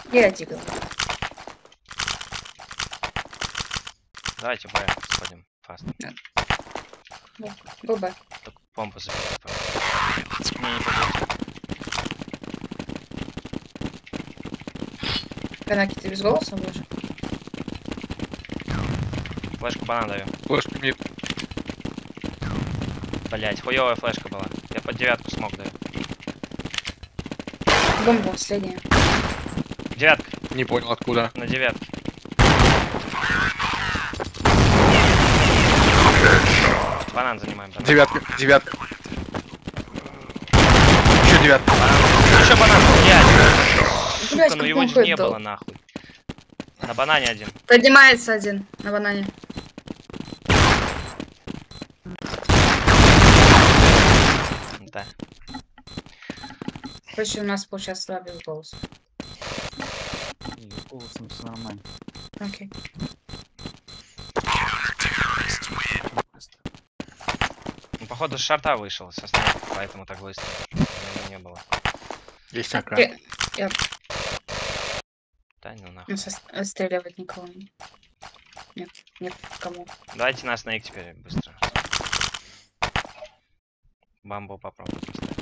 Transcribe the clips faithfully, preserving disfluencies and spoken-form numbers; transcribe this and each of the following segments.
Я тебе. Давайте Б сходим. Фаст. Губа. Только помпу заберите, пожалуйста. Мне не побудете. Канаки, ты без голоса будешь? Флешку банан даю. Флешку мид. Блять, хуёвая флешка была. Я под девятку смог даю. Бомба последняя. Девятка. Не понял откуда. На девятке. Банан занимаем. Банан. Девятка, девятка. Еще девятка. Банан. Еще банан. Блять. Блять, Сука, ну как его он же не ходит, было нахуй. На банане один. Поднимается один на банане. Да. Короче, у нас получается слабый голос. И голосом все нормально. Окей. Ну, походу, с шарта вышел со снайпа, поэтому так быстро. Не было. Есть ака. Я, я Да ну нахуй. ну, отстреливать никого не. Нет, нет, кому. Давайте нас на их теперь быстро. Бамбу попробуем поставить.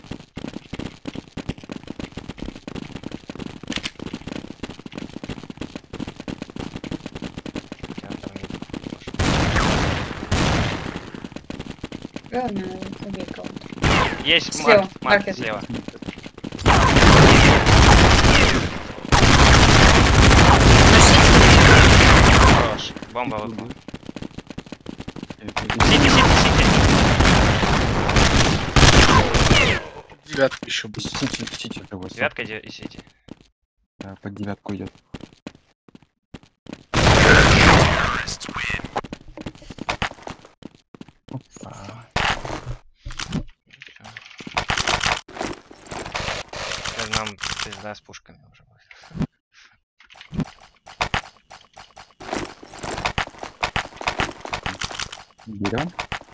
Ладно, убей кого-то. Есть Слева, маркет, маркет маркет. слева. Хорош. Бомба выпала. Сити, сити, сити. Девятка еще будет. Сити, сити кого-то. Девятка иди- и сити. Да, под девятку идет. Опа. Теперь нам пизда с пушками уже будет. Берем.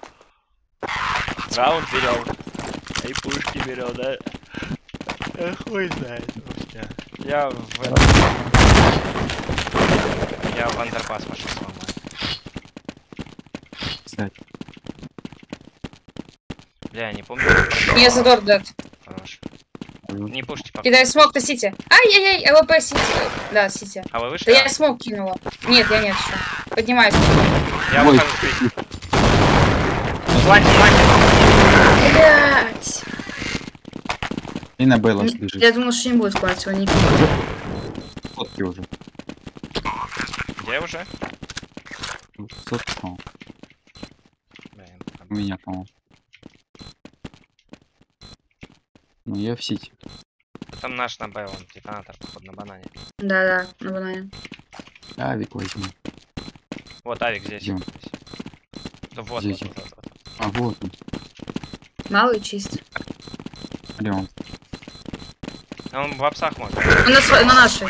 Раунд берем. И пушки берем, да? Я хуй знает вообще. Я в... Я в андерпас пошел сломаю. Сдать. Бля, я не помню. Не задор дает. Хорош. Не пушите пока. Кидай смог на сити. Ай-яй-яй, ЛВП сити. Да, сити. А вы вышли? Да А, я смог кинула. Нет, я нет еще. Поднимаюсь. я Ой. выхожу в крик. Планьте, планьте. Блять. И на Беллас бежит. Я думал, что не будет хватит, он не пил. Сотки уже. Где уже? Сотки, по-моему. Блин, там- У меня, по-моему. Ну, я в сити. Там наш на Б, он детонатор, походу, на банане. Да-да, на банане. Авик возьму. Вот авик здесь. Где он? Здесь. Да вот, Здесь. вот, вот, вот, вот. А, вот он. Малый чист. Где он? Он в апсах может. Он на, сво- на нашей.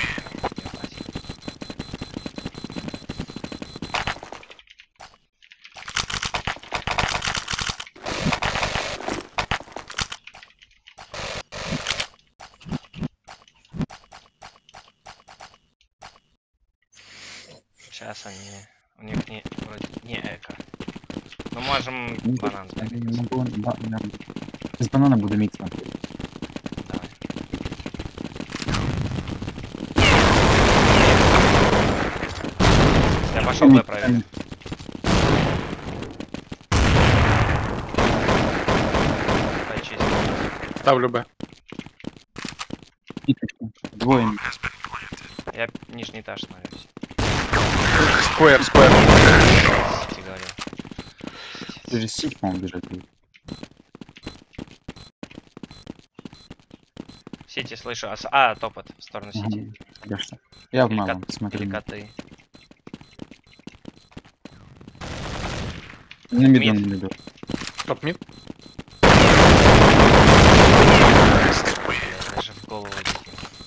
Сейчас они... У них не... Вроде не эко. Мы можем Ну, банан Я сбегать. не могу, да, да. Из банана буду микс смотреть. Давай. Я пошел Б проверить. Почистить. Ставлю Б. Двое. Я нижний этаж становлюсь. Сквер, сквер. Сити говорил. Ты же сить, по-моему, бежать. Сити слышу. А, с- а, топот в сторону Ага, сити. конечно. Я в Или малом, кот- смотри. Или коты. На меду, Мид. на меду. Топ мид. Я даже в голову летел.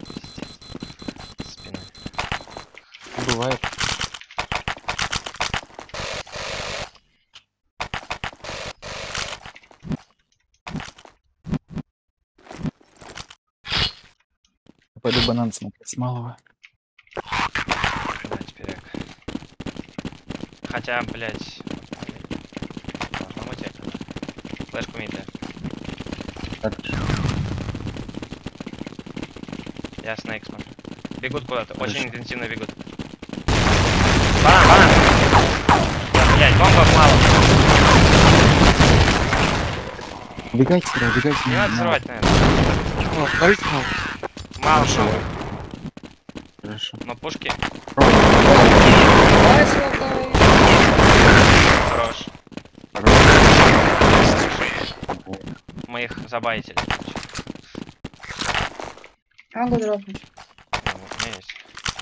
Спины. Бывает. Пойду банан смотреть с малого. Да, теперь эк. Хотя, блядь. Должно быть эко, да. Флешку мид, да. Хорошо. Я снейк смотрю. Бегут куда-то, очень интенсивно бегут. Банан, банан! Да, блядь, бомбов мало. Убегайте, сюда, убегайте. Не надо на- взрывать, наверное. О, горит мало. Мало, Хорошо. много. Хорошо. Но пушки Давай, золотой. хорош. Хорошо. Мы их забайтили. Могу дропнуть. Ну, у меня есть.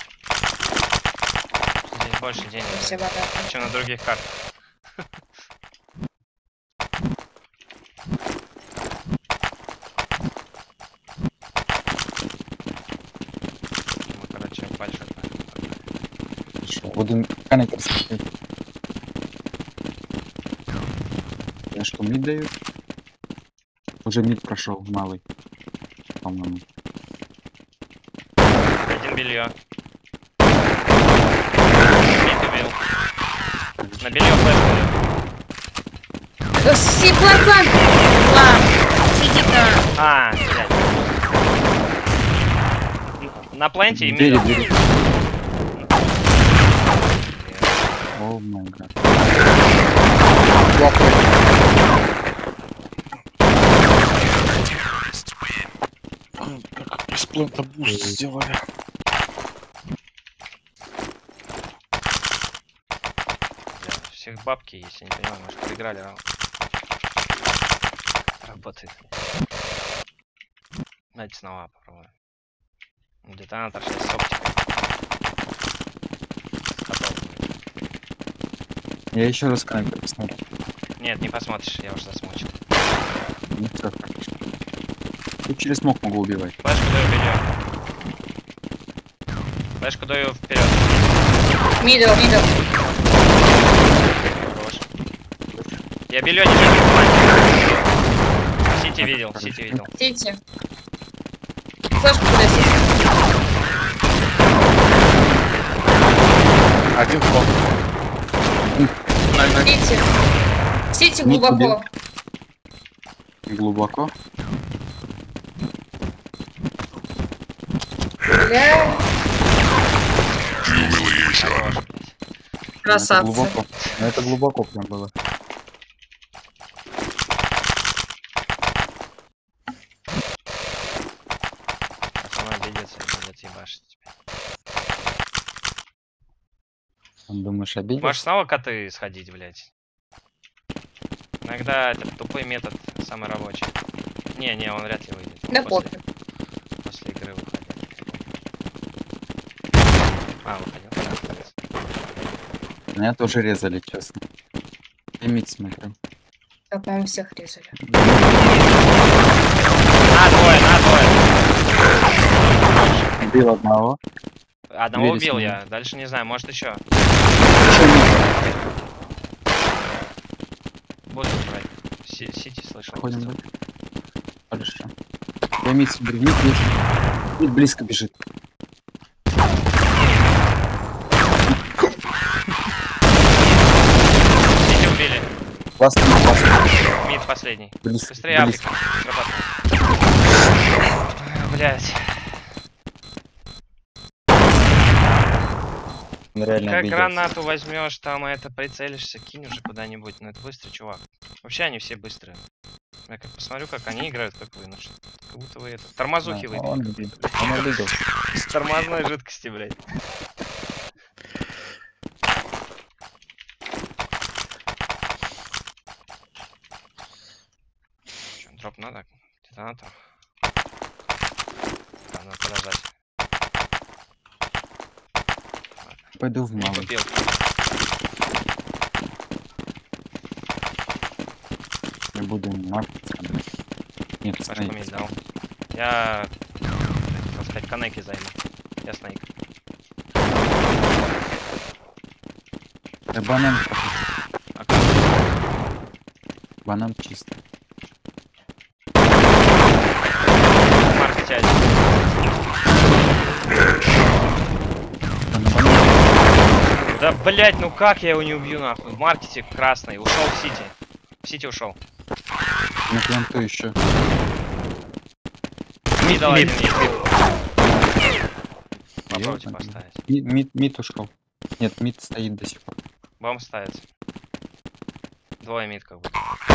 Здесь больше денег, Все богатые. чем на других картах. Ну, короче, большой. Хорошо. Буду коннектор смотреть. Я что, мид даю? Уже мид прошел, малый. По-моему. Один белье. Мид убил. На белье флешку. Си, план, план! План! Сиди-ка! А, блядь. Н- На пленте и Двери, мид. двери. О май гад. Как из плента буст сделали. Бля, всех бабки есть, я не понимаю, может проиграли раунд. Работает. Давайте снова попробуем. Детонатор шесть с оптикой. Готов. Я еще раз коннектор посмотрю. Нет, не посмотришь, я уже засмочил. Ну все, хорошо. Тут через смог могу убивать. Флешку даю белье. Флешку даю вперед. Мидл, мидл. Хорош. Я белье не вижу. Сити видел, Сити видел. Сити. Флешку куда, Сити? Один фон. На, на, Сити. Сити Мид глубоко. Глубоко. Бля. Хорош, блядь. Это Красавцы. глубоко. Ну, это глубоко прям было. Пацаны обидятся и будут ебашить тебя. Он, думаешь, обиделся? Можешь снова коты сходить, блядь. Иногда это тупой метод, самый рабочий. Не, не, он вряд ли выйдет. Он Да после, пофиг. после игры выходит. А, выходил. Да, молодец. Меня тоже резали, честно. Я мид смотрю. Да, по-моему, всех резали. На, двое, на, двое. Убил одного. Одного Двери убил сняли. я. Дальше не знаю, может еще. Еще мид. Буду брать. Си- Сити слышал. Ходим, выстрел. да? Хорошо. Я мид смотрю. Мид есть. Мид близко бежит. Сити убили. Классно, классно. Мид последний. Близко. Быстрее близко. Африка. Блять. Он реально Как обиделся. гранату возьмешь, там это прицелишься, кинь уже куда-нибудь. Ну это быстрый чувак. Вообще они все быстрые. Я как посмотрю, как они играют, как вы. Ну что, как будто вы это. Тормозухи Да, выпили. он какой-то, обиделся. блядь. Он обиделся. С тормозной жидкости, блядь. Чё, дроп надо? Детонатор. А, надо подождать. Пойду в Не малый. купил. Я буду маркать. Нет, Пашку снайпер. мид дал. Я, хотел сказать, коннеки займу. Я снайк. Да банан прохожу. А как? Банан чистый. Марк один. Да, блять, ну как я его не убью, нахуй? В маркете красный. Ушел в Сити. В Сити ушел. На планту еще. Мид давай, Мид, мид. мид. Попробуйте Ёбаный. поставить. Мид, мид, мид ушел. Нет, мид стоит до сих пор. Бомб ставится. Двое мид как бы.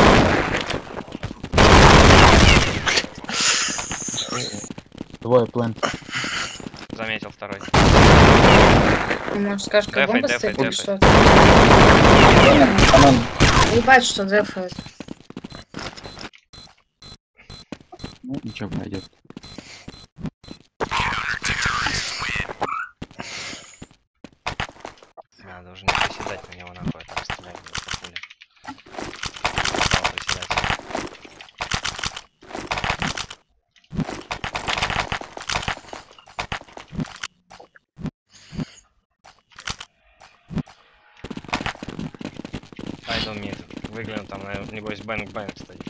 Двое плант. Заметил второй. Ты можешь скажешь, как Дефай, бомба дефай, стоит или дефай. что? Ебать, что дефает. Ну, ничего пройдет. Да, должен не приседать на него нахуй, а так стрелять будет по пуле. Стал приседать. Пойду мид. Выгляну там, наверное, небось, бэнк-бэнк стоит.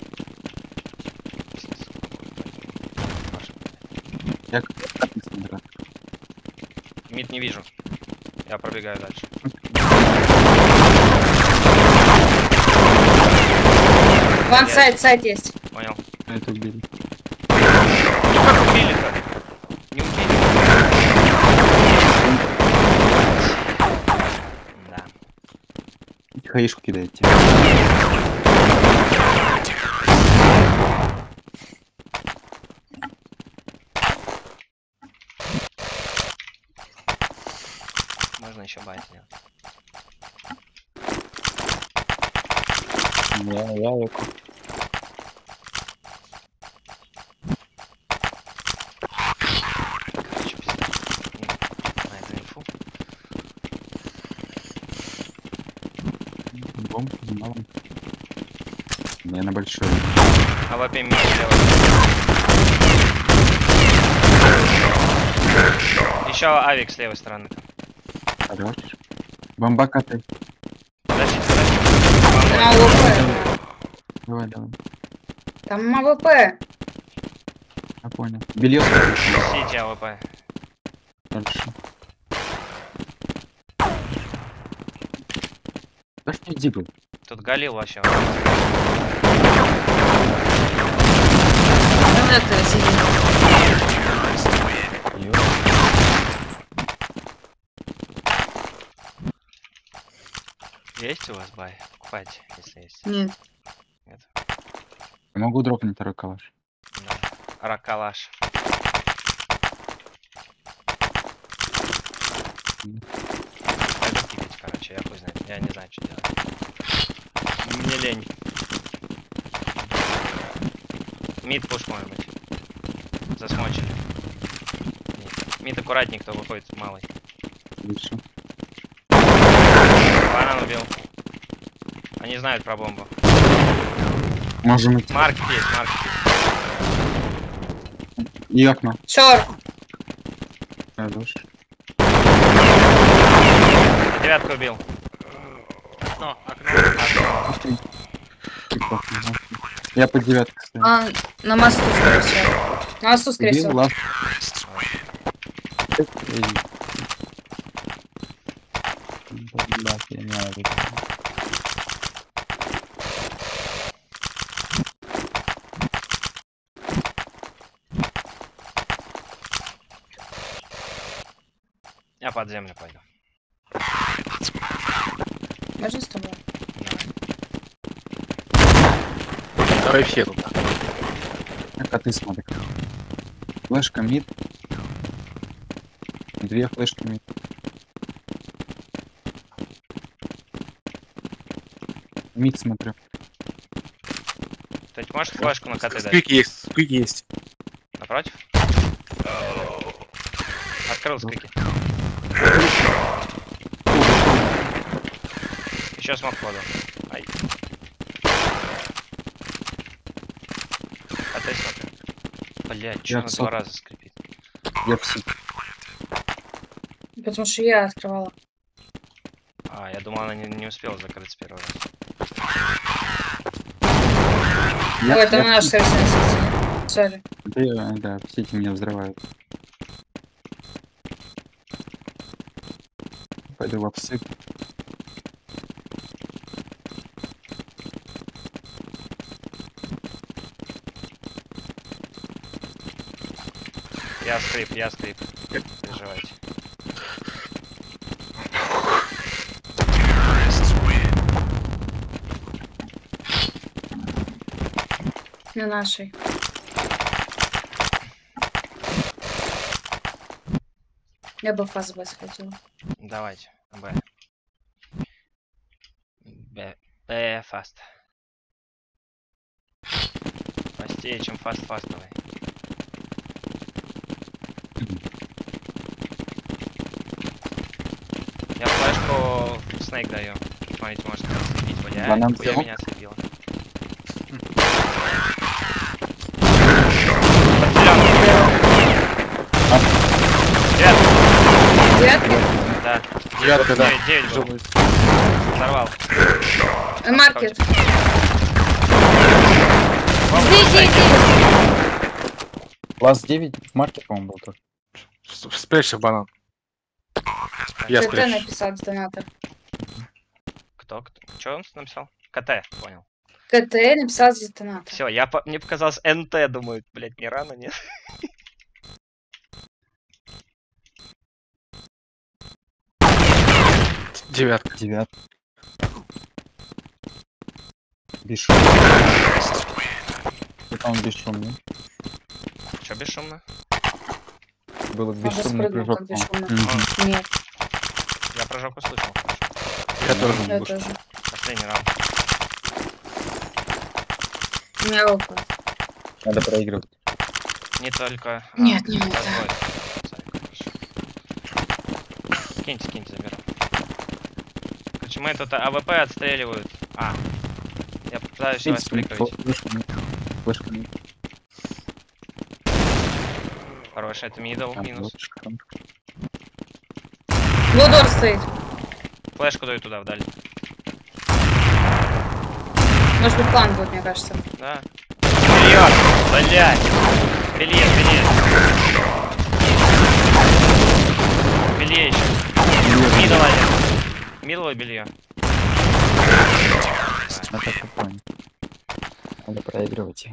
Я как не смотрю. Мид не вижу. Я пробегаю дальше. Ван сайт, сайт есть. Понял. А это убили. Ну как убили-то? Не убили. Да. Хаишку кидаете. Можно еще байт сделать. Я, я, я. Короче, пиздец. На эту инфу. Бомб, мало. Я на большой. А в опе мид слева. Еще авик с левой стороны. Хорош. Бомба катай. Подожди, подожди. Там АВП. Давай, давай. Там АВП. Я понял. Белье. Сити АВП. Хорошо. Да что иди был? Тут Галил вообще. Там это сидит. Есть у вас бай? Покупайте, если есть. Нет. Нет. Я могу дропнуть второй калаш. Да. Ракалаш. Пойду кипить, короче, я хуй знает. Я не знаю, что делать. Мне лень. Мид пуш может быть. Засмочили. Мид. Мид аккуратней, кто выходит малый. Лучше. Банан убил. Они знают про бомбу. Можем идти. Маркет есть, маркет есть. И окно. Шорт. Хорош. Девятку убил. Окно, окно, окно. Я под девяткой стою. А, на мосту, скорее всего. На мосту, скорее Убил, всего. лав. Да, я не знаю. Я под землю пойду. Можно с тобой? Давай все туда. А ты смотри. Флешка мид. Две флешки мид. Мид смотрю. Ты можешь флешку на КТ дать? Сквик есть, сквик есть. Напротив? Открыл сквики. Еще смог ходу. Ай. А ты смотри. Блять, че Я на в два сот- раза скрипит? Я в сит. Потому что я открывала. А, я думал, она не, не успела закрыть с первого раза. Я, Ой, это я наш в сит. совершенно. Сори. Да, да, в сети меня взрывают. пойду в обсып. Я скрип, я скрип. Не переживайте. На нашей. Я бы фаз Б сходила. Давайте. Б. Б. Б фаст. Фастее, чем фаст фаст давай. Я флешку снейк даю. Смотрите, может следить. Бля, Банан хуя взял? меня следила. Девятка? Да. Девятка, да. девять, девять был. Живой. Взорвал. Э, Маркет. Вам Здесь, снайк. здесь, здесь. Класс девять, в марке, по-моему, был тоже. С- Спрячься в банан. Я КТ спрячу. написал детонатор. Кто? Кто? Что он написал? КТ, понял. КТ написал детонатор. Все, я по... мне показалось НТ, думаю, блять, не рано, нет? Девятка. Девятка. Бесшумный. Это он бесшумный. Че бесшумно? Было Надо бесшумный спрыгнуть, прыжок. как по-моему. бесшумно. Мгм. Нет, Я прыжок услышал. Я тоже. я Был. тоже. Последний раунд. У меня около. Надо проигрывать. Не только... а, Нет, не надо. разводит. Хорошо. Киньте, киньте, заберу. Короче, мы тут АВП отстреливают. А. Я пытаюсь вас прикрыть. Флешками. Флешками. Хороший, это мидл, Там минус. вот шкаф. Лудор стоит. Флешку даю туда, вдаль. Может быть, план будет, мне кажется. Да. Вперед! Блять! Белье, белье. Белье еще. Мидл один. Мидл белье. Ну, так я понял. Надо проигрывать.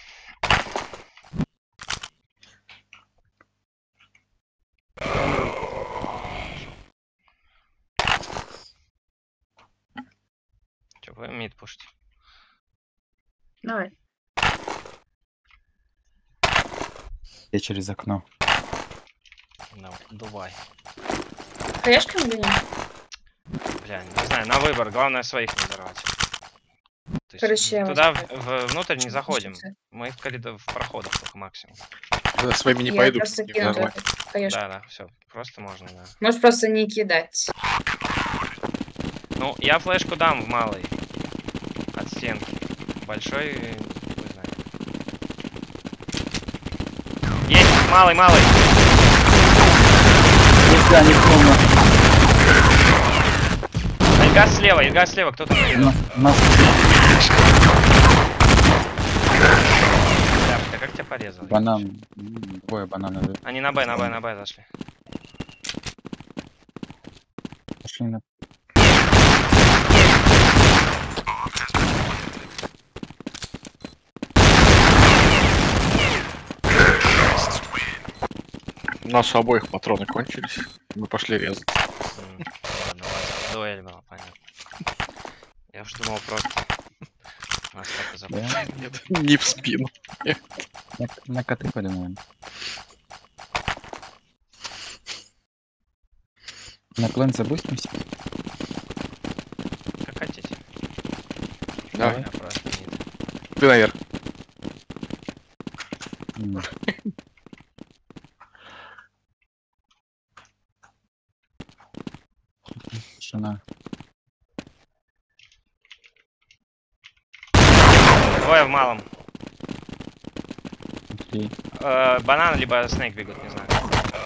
Че, вы мид пушите? Давай. Я через окно. Давай, Дубай. Хаешками или нет? Бля, не знаю, на выбор. Главное своих не взорвать. То есть Короче, я туда вас в- в- внутрь не Чё, заходим. пишите? Мы в коридор, в проходах только максимум. Да, своими не Я пойду. просто не кину взорвать. эту хаешку. Да, да, все. Просто можно, да. Можешь просто не кидать. Ну, я флешку дам в малый. От стенки. Большой, не знаю. Есть, малый, малый. Нифига не помню. Ильгаз слева, Ильгаз слева, кто там? На- Нас Да, ты как тебя порезал? банан. М, Двое бананов. Они на Б, на Б, на Б зашли. Пошли на... У нас у обоих патроны кончились. Мы пошли резать. М, Ладно, ладно. Дуэль была, понятно. Я уж думал просто... Нас так и Да? запустили. Нет, не в спину. На, на коты подумаем. На клан забустимся? Как хотите. Давай. Я просто нет. Ты наверх. М. Тишина. Двое в малом. Окей. Э, банан, либо снейк бегут, не знаю.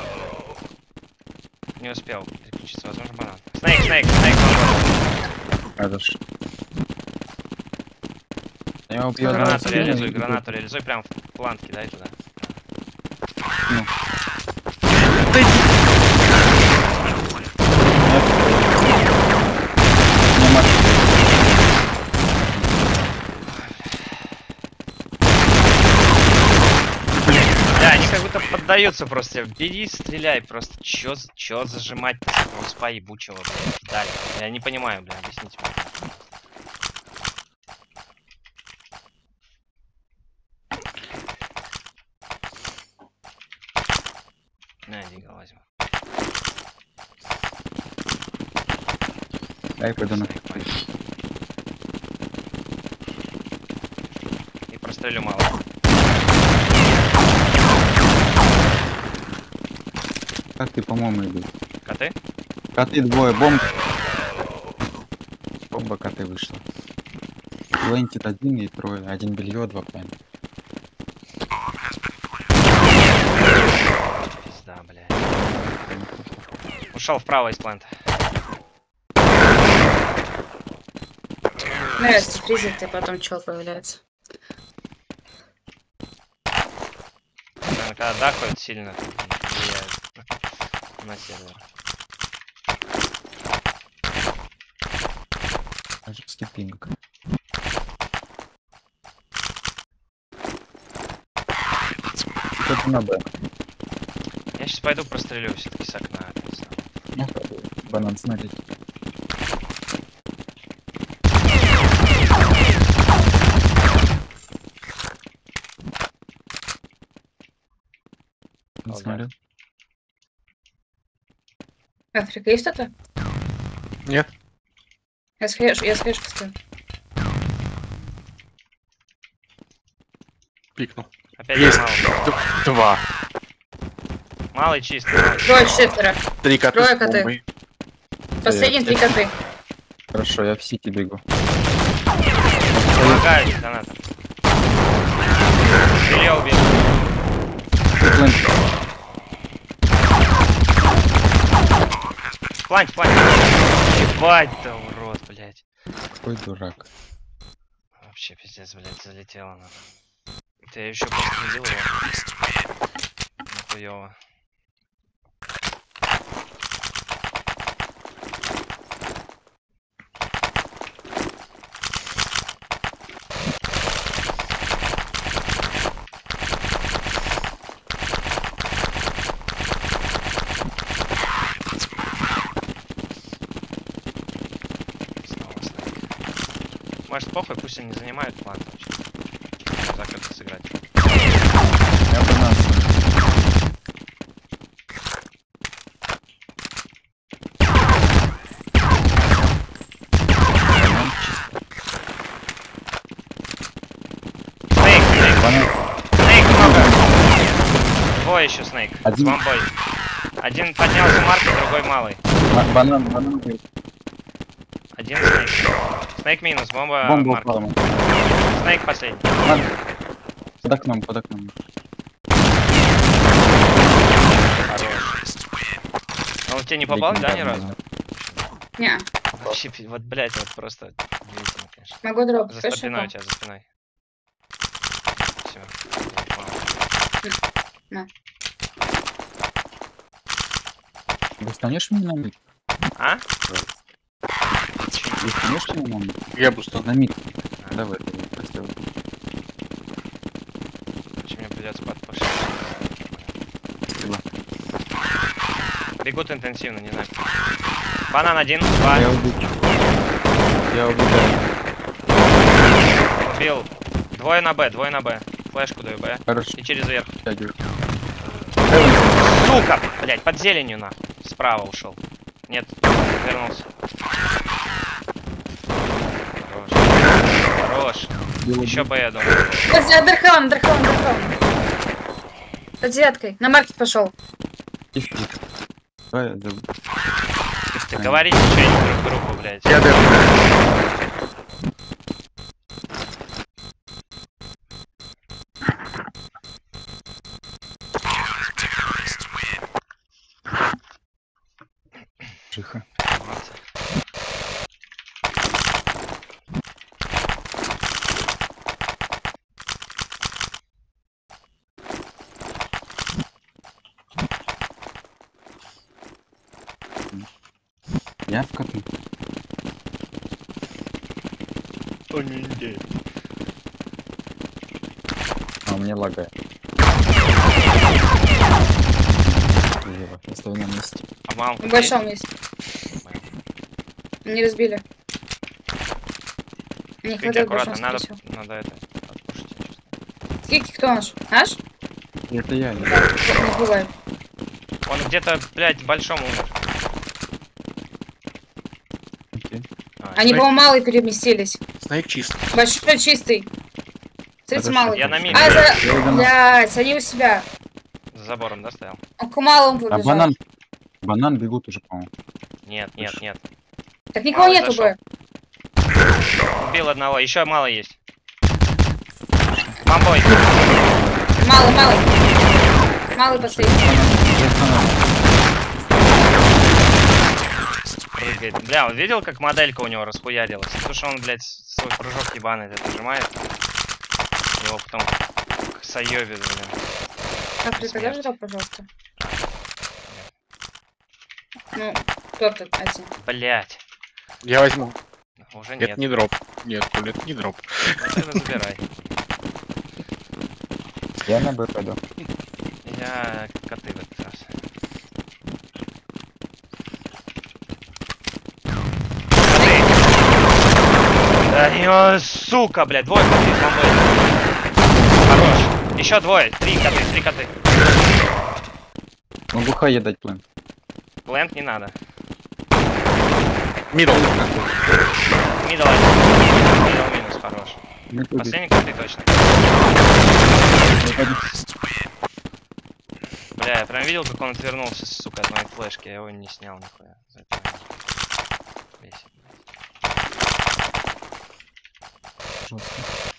Не успел переключиться, возможно, банан. Снейк, снейк, снейк, банан. Хорошо. Я его убью. Гранату раз, реализуй, и- гранату реализуй, прям в плант кидай туда. Нет. как будто поддаются просто. Бери, стреляй просто. Чё, за- чё зажимать этого спа ебучего, блядь? Далее. Я не понимаю, бля, объясните мне. На, Дига, возьму. Дай пойду на... И прострелю мало. Как ты, по-моему, идут? Коты? Коты двое, бомба. Бомба, коты вышла. Блэнкет один и трое. Один белье, два планета. Пизда, блядь. Ушел вправо из планта. Ну, если фризит, и потом чел появляется. Наверное, когда дахают сильно, влияет на сервер. Жесткий пинг. Кто-то на Б. Я сейчас пойду прострелю все-таки с окна. опять снова. Ну, банан смотрите. Не Ага. смотрю. Африка, есть кто-то? Нет. Я схрежу, я схрежу, стою. Пикнул. Опять Есть. мало. Д- Два. Малый чистый. Малый. Трое, четверо. Три кота Трое с коты. бомбой. Последние три коты. Хорошо, я в сити бегу. Помогаю, донатор. Белье убил. Планч, планч. Ебать, да урод, блядь. Какой дурак. Вообще пиздец, блядь, залетело она. Это я еще пострелил его. Нахуёво. Снова снайк. Может похуй, пусть они занимают план вообще. За как сыграть. Я банан смотрю. Банан чисто. Снейк, снейк, Банан. снейк много. Двое еще снейк. С Один. бомбой. Один поднялся марки, другой малый. Ба- Банан, банан. бьет. Один снейк. Снейк минус, бомба, Бомба марки. упала. Снейк последний. Банан. Под окном, под окном. Хорош. А он тебе не попал, да, ни разу? Не, Вообще, пи- вот, блядь, вот просто удивительно, конечно. могу дроп. За Хочешь спиной у это? тебя, за спиной. Все. На. Достанешь меня на мид? А? Достанешь меня на мид? Я бустану. На мид. Давай, давай, постел. Че мне придется подпушить? Спасибо. Бегут интенсивно, не знаю. Банан один, два. Я убил. Я убегаю. Убил. Двое на Б, двое на Б. Флешку даю Б. Хорошо, И через верх. тягиваю. Сука! Блять, под зеленью нахуй. Справа ушел. Нет, вернулся. Хорош. Хорош. Еще Б, я думаю. Подожди, Андерхаун, Андерхаун, Андерхаун. Под девяткой. На маркет пошел. Тихо, тихо. Давай, я заб- Ты говорите что-нибудь друг другу, блядь. Я дэр. Тихо. Вот. Я в коту. Ой, А, мне лагает. Мамка В большом есть. Не разбили. Не Скики хватает аккуратно, большого, надо, скорее всего. надо это отпушить, я чувствую. Скики кто наш? Наш? Это я. не- Да, не бывает. Он где-то, блядь, в большом умер. Окей. А, Они, Снайп- по-моему, малые переместились. Снайк чист. Большой чистый. Смотрите, Хорошо. малый. Я на миг А, за... Я иду на- Блядь, они у себя. за забором, да, стоял? Он к малому А побежал. банан? Банан бегут уже, по-моему. Нет, нет, нет. Так никого Малый нету зашел. бы. Убил одного, еще мало есть. Бомбой. Малый, малый. Малый последний. Я останавливаюсь. Прыгает. Бля, он видел, как моделька у него расхуярилась? Потому что он, блядь, свой прыжок ебаный этот нажимает. Его потом к Сайове, блин. Так, прикажи Смерть. так, пожалуйста. Ну, кто тут один? Блять. Я возьму. Уже нет. Это не дроп. Нет, Коля, это не дроп. Ну, ты забирай. Я на Б пойду. Я коты в этот раз. Коты! Да не, сука, блядь, двое коты с бомбой. Хорош. Еще двое. Три коты, три коты. Могу хае дать план. Плент не надо. Мидл. Мидл один. Мидл минус, хорош. Не туди. Последний коты точно. Я пойду. Бля, я прям видел, как он отвернулся, сука, от моей флешки. Я его не снял нихуя. За это меня бесит, блядь. Жестко.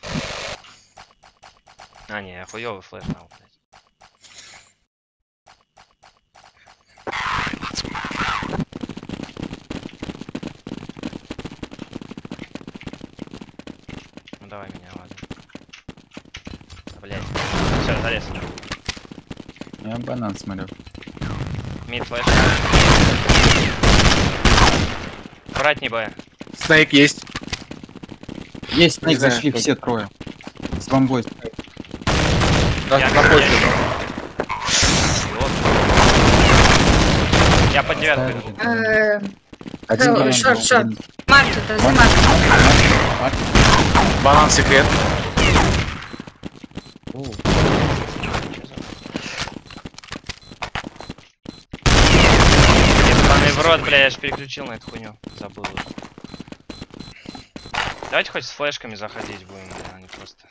А, не, я хуёвый флеш дал, блядь. Ну давай меня, ладно. Блять. Все, залез. Я банан смотрю. Мид флеш. Аккуратней, Б. Снайк есть. Есть, снайк, знаю, зашли кто. все трое. С бомбой. На, Я- на почте. Вот. Я под девятку иду. Э, Один Э, банан шорт, был, шорт. один- Маркет, это Марк. маркет. Марк. Банан секрет. О, Ебаный в рот, бля, я же переключил на эту хуйню. Забыл уже. Давайте хоть с флешками заходить будем, бля, а не просто.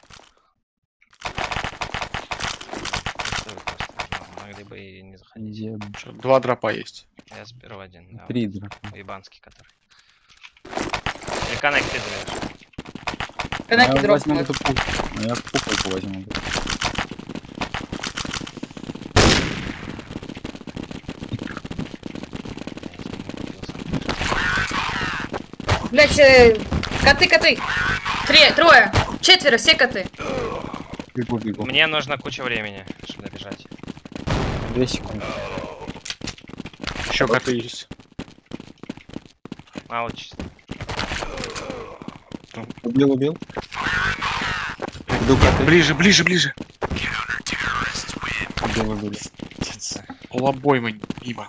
Просто, просто. Могли бы и не заходить. еб- Чё, Два дропа есть. Я заберу один, да. Три драка. Ебанский, который. Или коннект ты заберешь. Канаки Я дроп. возьму вот. эту пуху. Я пухолку возьму. Блять, э, коты, коты. Три, трое. Четверо, все коты. Бегу, бегу. Мне нужно куча времени, чтобы добежать. Две секунды. Еще коты есть. Мало чисто. Убил, убил. Иду коты. Ближе, ближе, ближе. Убил, убил. Полобойма мимо.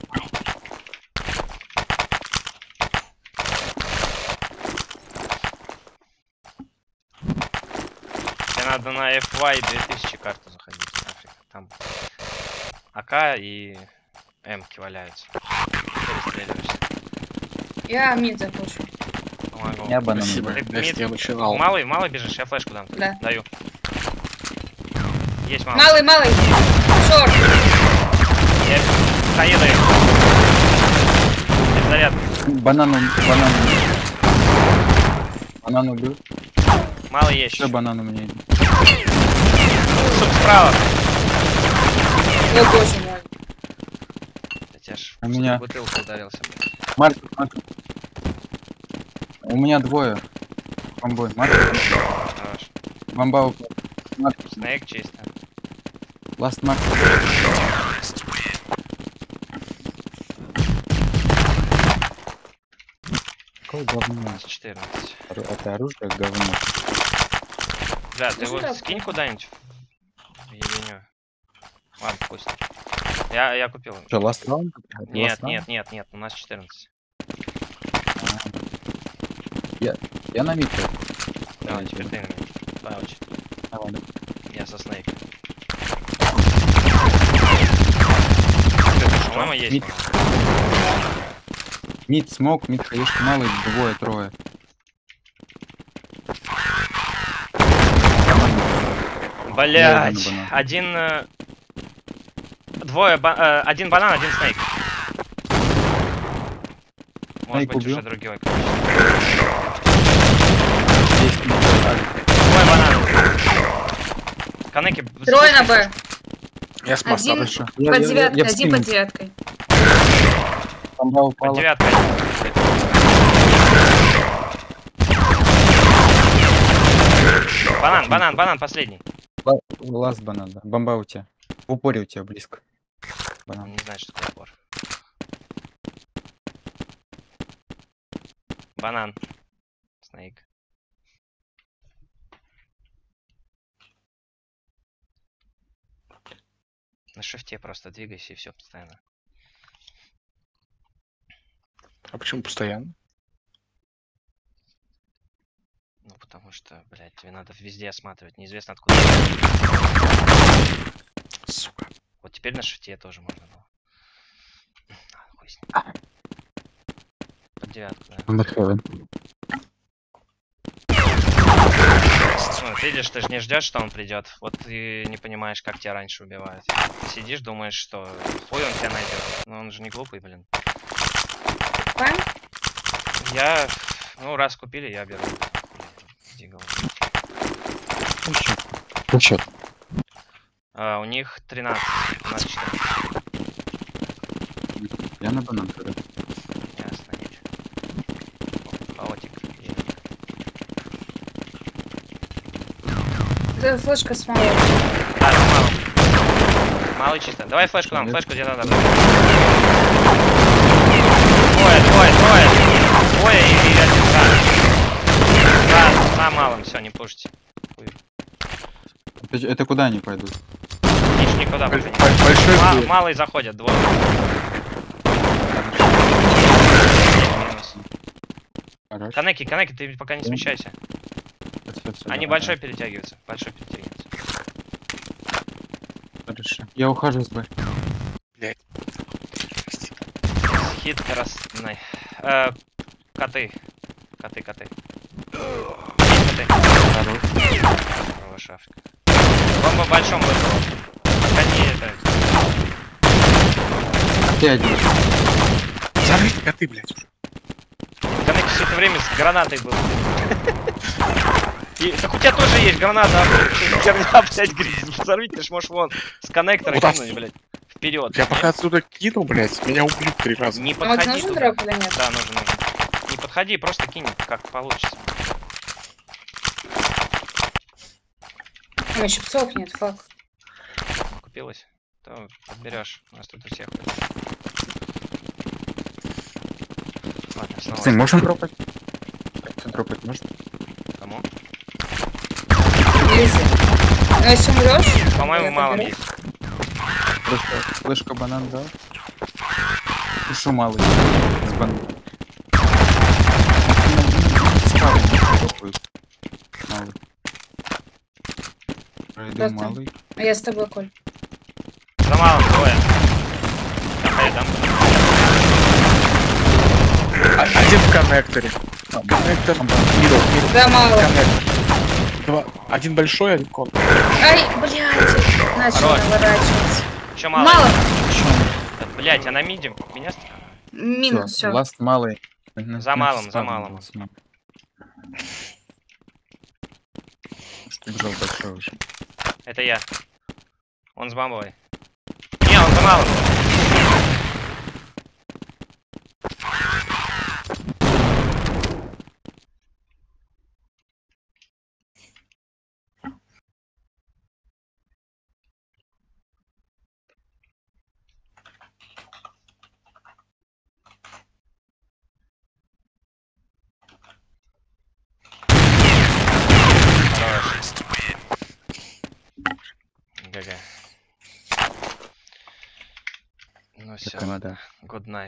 Тебе надо на эф уай две тысячи карту заходить. Нафиг. Там АК и М-ки валяются. Перестреливаешься. Я мид закончу. Помогу. Я банан. Спасибо. Так, Значит, мид- я начинал. Малый, малый бежишь, я флешку дам. Да. Даю. Есть малый. Малый, малый. Шорт. Я хае даю. Заряд. Банан, у- банан. Банан убил. Малый есть. Все, банан у меня. Суп справа. О, боже мой. Я тебя ж У в меня- бутылку ударился. Марк, Марк. У меня двое. Бомбой. Марк. Хорош. Бомба упала. Марк. Снейк чисто. Ласт Марк. Какое говно? С четырнадцать. Ору- Это оружие говно. Бля, ты Ну, его сюда. скинь куда-нибудь. Ебеню. Ладно, пусть. Я, я купил. Что, last round? Нет, Last round? нет, нет, нет, у нас четырнадцать. Я, я на мид. Давай, теперь ты на меня. Пауч. Давай, да. Я со снейк. По-моему, есть. Мид. Мид, смог, мид, хаешка малый, двое, трое. Блять, банан. один... э, Двое, ба- э, один банан, один снейк. Может Снейк быть, убил. уже другой. Есть мид. Двое банан. Канеки... Трое на Б. Я с моста. Один Хорошо. Я- под я- я- девяткой, я в один под спину. девяткой. Бомба Под упала. девяткой. Банан, банан, банан, последний. Ла- Ласт банан, да. Бомба у тебя. В упоре у тебя близко. Банан. Не знаю, что такое упор. Банан. Снейк. На шифте просто двигайся и все постоянно. А почему постоянно? Ну, потому что, блядь, тебе надо везде осматривать, неизвестно откуда. Сука. Вот теперь на шифте тоже можно было. А, хуй с ним. Под девятку, да. Underheaven. Ну, ты видишь, ты же не ждешь, что он придет. Вот ты не понимаешь, как тебя раньше убивают. Ты сидишь, думаешь, что хуй он тебя найдет. Но он же не глупый, блин. Пам? Я, ну, раз купили, я беру. Дигл. Ну что? А, у них тринадцать, у нас четырнадцать. Я на банан тогда. Ясно, нет. Хаотик. Это флешка с малой. Да, ну, мало. Малый чисто. Давай флешку нам, Нет. флешку где надо. Двое, двое, двое. Двое и и один, да. Да, на малом, все, не пушите. Это, это куда они пойдут? Нич никуда Боль- пока не. боль- Большой Ма- дверь. малый заходят, двое. Минус. Хорошо. Канеки, канеки, ты пока не смещайся. Всё, всё, Они давай. большой перетягиваются. Большой перетягиваются. Хорошо. Я ухожу с Б. Хит раз. най. Э, коты. Коты, коты. Коты. Здорово, шавка. Бомба в большом выпала. Пока не это. Ты один. Взорвите коты, блядь. Канеки все это время с гранатой был. И, так у тебя тоже есть граната, а херня, блядь, грязь. Взорвите, ты ж можешь вон с коннектора Куда? кинуть, блядь. Вперед. Я пока отсюда кину, блядь, меня убьют три раза. Не А вот подходи нужен туда. дроп или нет? Да, нужен, нужен. Не подходи, просто кинь, как получится. У меня щипцов нет, фак. Купилась? То подберешь. У нас тут у всех. Ладно, снова. Ты можем дропать? Всё, дропать можно? Кому? Изи. Ну если умрешь, По-моему, я мало подберу. есть. Флешка, флешка банан дал. Еще малый. С бананом. Справа не дропают. Малый. Пройду Да, там. малый. А я с тобой, Коль. За малым двое. Так, я дам. А- Один в коннекторе. Коннектор. Мидл, мидл. Да, мало. Коннектор. Два. Один большой, один кон. Ай, блядь, начал Хорош. наворачиваться. Еще мало. Мало. Да, блять, а на мидим. Меня... Минус, все. Ласт малый. За малым, за малым. Бежал большой уже. Это я. Он с бомбой. Не, он за малым. ГГ. Ну все, Такая надо. good night.